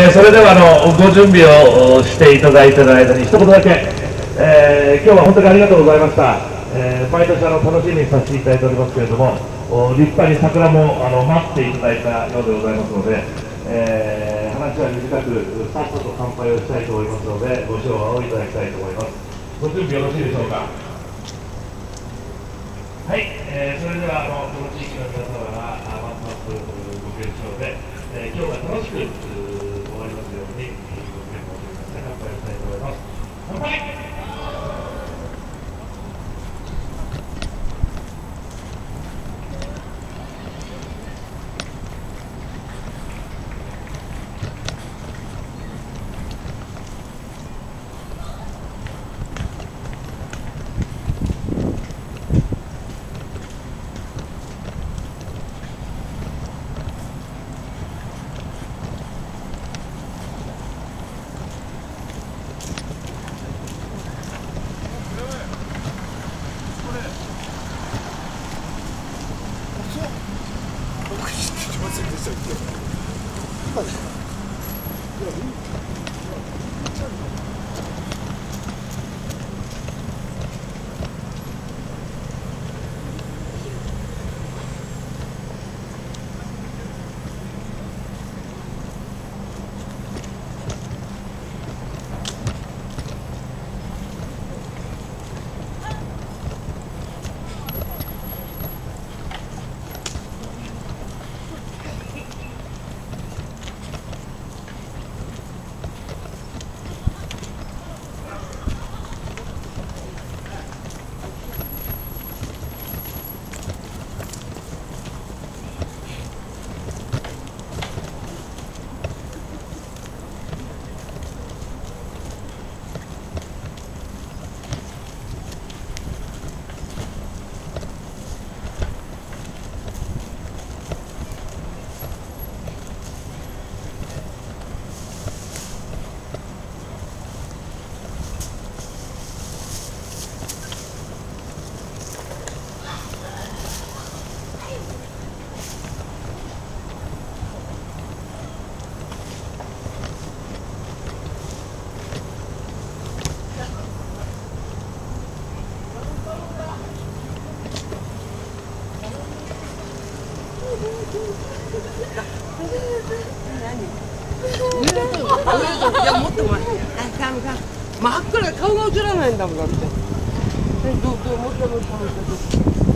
それではご準備をしていただいている間に一言だけ、今日は本当にありがとうございました。毎年楽しみにさせていただいておりますけれども、立派に桜も待っていただいたようでございますので、話は短くさっさと乾杯をしたいと思いますので、ご唱和をいただきたいと思います。ご準備よろしいでしょうか。はい、それではこの地域の皆様がますますご健勝で、今日が楽しく終わりますようにご健康といたして乾杯をしたいと思います。乾杯。 いや、もっと前。真っ暗で顔が映らないんだもん、だって。もっと。